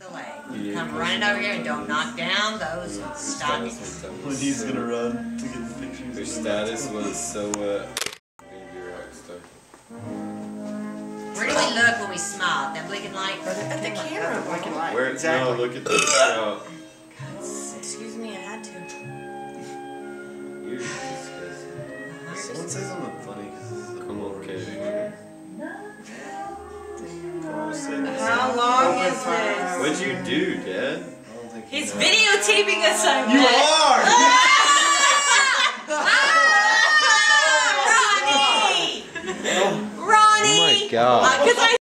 the leg. Come running over here and don't knock down those stockings. When he's gonna run to get the pictures. Her status was so gonna be a rock star. Where do we look when we smile? That blinking light? At the camera, blinking light. Where exactly? No, look at the crowd. Excuse me, I had to. You're disgusting. Someone say something funny. Come on, Katie. How long is this? What'd you do, Dad? He's videotaping us, I You are! Ronnie! Ronnie! Oh my God.